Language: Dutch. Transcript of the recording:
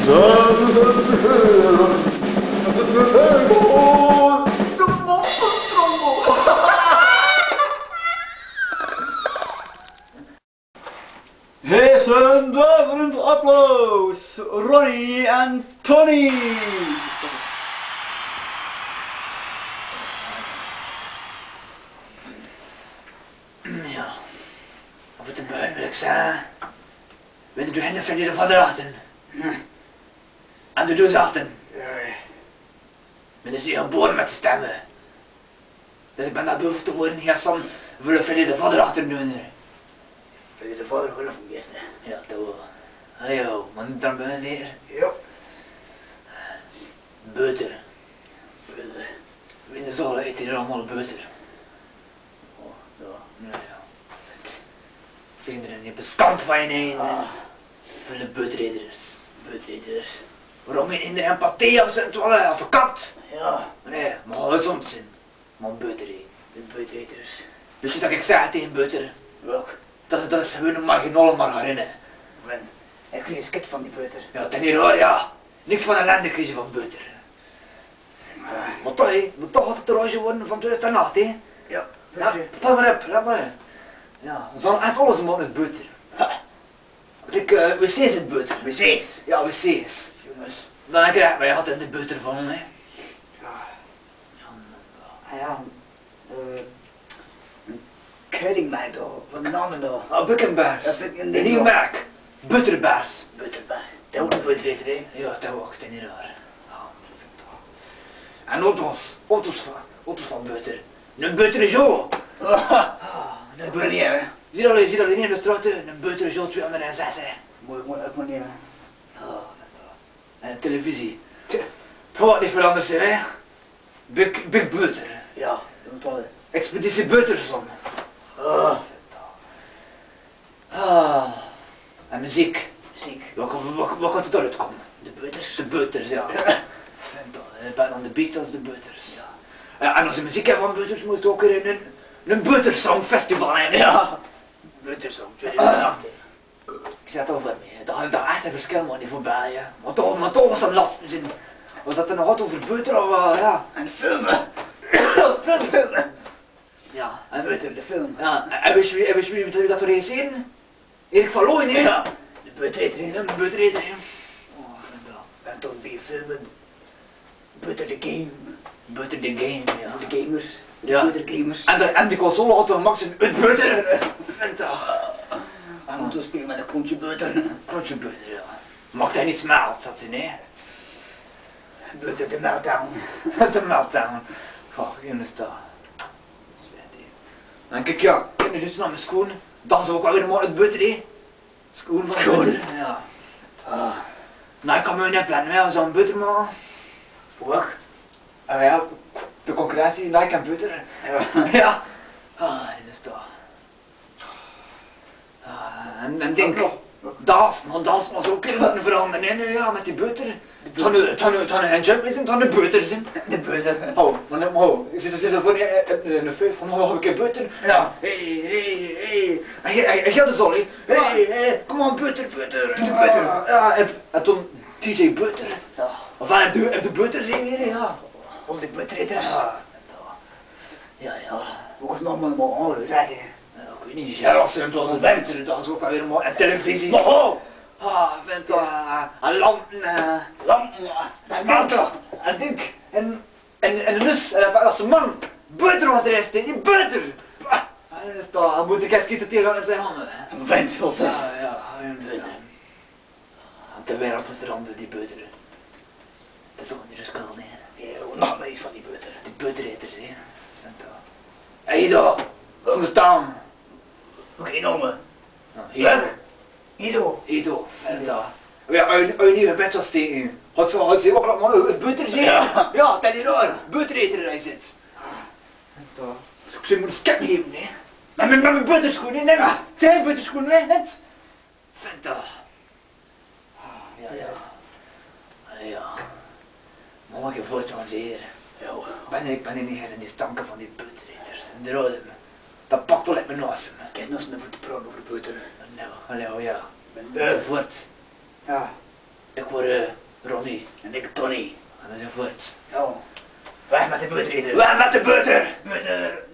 Hees een duiverend applaus, Ronnie en Tony! Ja, of het een buin wil ik zeggen. Weet je hen vind je ervan erachten? En de doos achten. Men is hier geboren met te stemmen. Dus ik ben daar boven te worden, ja, soms willen vind je de vader achter doen. Vind je de vader willen van gisteren? Ja, dat wel. Allee joh, maar niet dan binnen zeker? Ja. Butter. Butter. In de zon eet hier allemaal butter. Oh, ja, nou ja. Zijn er niet bestand van je heen? Voor de buttereters. Buttereters. Waarom je in de empathie of verkapt? Ja. Nee, maar alles onzin. Maar butter eten. De buttereters. Dus dat ik zei tegen butter. Welk? Dat is gewoon een marginale margarine. Wen? Ik kreeg een skit van die butter. Ja, ten hier hoor, ja. Niks van ellende kreeg je van butter. Maar toch, hé. Moet toch altijd een roosje worden van 2008, hé. Ja. Ja, pas maar op, laat maar. Ja, we zullen echt alles maken met butter. Ik, wc's in butter. Wc's? Ja, wc's. Jongens. Dan krijg je altijd de butter van, hè. Ja, kledingmerk daar, wat een ander daar. Oh, Buckenbergs. Een nieuw merk. Butterbaars. Butterbaars. Dat ook een buttereter, hè? Ja, dat ook, dat is niet waar. En auto's van butter. Een butter een butter niet, hè? Zie je dat in de straat, een butter 206, hè? Mooi, ook maar niet, hè? En de televisie. Het gaat niet veranderd zijn, hè? Big Butter. Ja, dat moet wel. Expeditie Butterson. En muziek. Muziek. Wat gaat het eruit komen? De Butters. De Butters, ja. Ben dan de Beatles, de Butters. Ja. En als je muziek hebt van Butters, moet je ook weer een Buttersong festival hebben. Ja. Buttersong 2018. Ik zeg het al voor me, dat gaat echt een verschil maar niet voorbij, ja. Maar toch was dat laatste zin. Was dat er nog wat over butter of ja. En filmen. Filmen. Ja, en butter, de film. Ja, en wist je wie dat er eens in? Erik van Looyen, hè? Ja. De buttereter, hè? De buttereter, hè? Oh, vandaag. En toen weer filmen. Butter the game. Butter the game, ja. Voor de gamers. Ja. Butter gamers. En die console had toch max een butter. Vandaag. En om te spelen met een klontje butter. Klontje butter, ja. Mag hij niet smelt, zat ze, nee? Butter de meltdown. De meltdown. Goh, jongens daar. En kijk ja, ik nu juist naar mijn schoen. Dan zou ik alweer maar het butter, hè. Schoen van butter. Ja. Nou, ik kan me niet plannen, hè, zo'n butter maken. Voor? Ja, de concurrentie, Nike en butter. Ja. Ja. Jongens daar. En denk, dat was ook kunnen veranderen, hè, ja, met die butter. Het had een handjump zijn, het had een butter zijn. De butter. Oh, maar ik zit er voor een vijf van, heb ik een butter? Ja. Hey. Hij gaat dus al, hè. Hey, kom on, butter. Doe de butter. Ja, en toen DJ Butter. Ja. Of heb de butter zijn weer, ja. Of de buttereters. Ja. Hoe was het nog maar horen, zeg je? Ik weet niet, Gerard en tot de winter, dat is ook alweer mooi. En televisie. Vent, en lampen, smelten, en dik, en lus, als een man, butter was de rest, die butter! Dan moet ik eens schieten tegen het handen. Vent, zoals is. Ja, een butter. De wereld moet veranderen, die butter. Dat is ook niet zo koud, hè. Nog maar iets van die butter. Die buttereters, hè. Vent, hé, daar, zonder taal. Oké, noemen. Ido, venta. Ja, uit nieuwe bed was tegen. Had ze ook nog maar een butter zien? Ja, dat is raar. Buttereter hij zit. Ik zou moet een skep geven, hè. Met mijn butterschoenen, net. Zijn butterschoenen, hè, net. Venta. Ja. Maar wat je voort van zeer. Ik ben niet in die stanken van die buttereters. En de rode. Dat pakt wel uit mijn naast me. Ik heb nog eens voor te praten over butter. Nou, ja. Enzovoort. Ja. Ik word Ronnie. En ik Tony. En enzovoort. Ja. Weg met de butter, iedereen. Weg met de butter! Butter.